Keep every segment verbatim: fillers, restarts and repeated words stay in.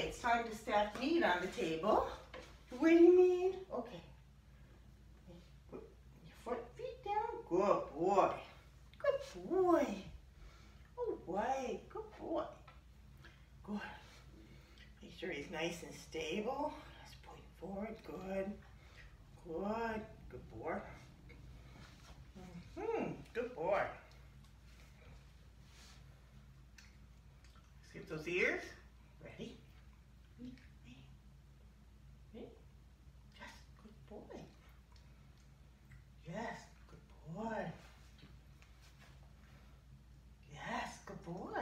it's time to stack meat on the table. What do you mean? Okay. Put your foot, feet down. Good boy. Good boy. All right. Good boy. Good. Make sure he's nice and stable. Let's point forward. Good. Good. Good boy. Mm-hmm. Good boy. Skip those ears. Ready? Yes, good boy. Yes, good boy. Yes, good boy.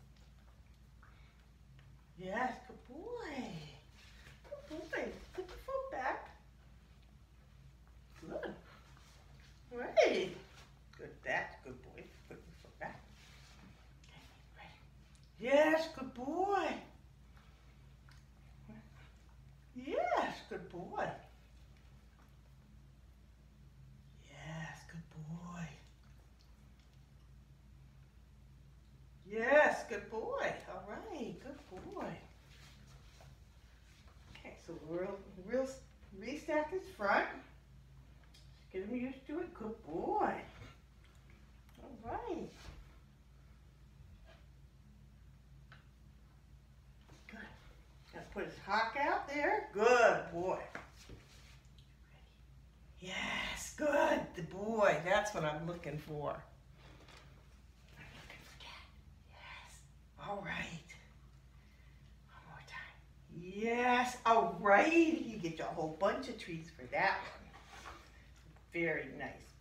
Yes, good boy. Good boy. Put the foot back. Good. Right. Good. That's good boy. Put your foot back. Okay, ready. Yes, good boy. Yes, good boy. Yes, good boy. Yes, good boy. All right, good boy. Okay, so we'll, we'll restack his front. Get him used to it. Good boy. All right. Good. Gotta put his hock out there. Good boy. Yes, good. The boy. That's what I'm looking for. I'm looking for that. Yes. All right. One more time. Yes. All right. You get you a whole bunch of treats for that one. Very nice.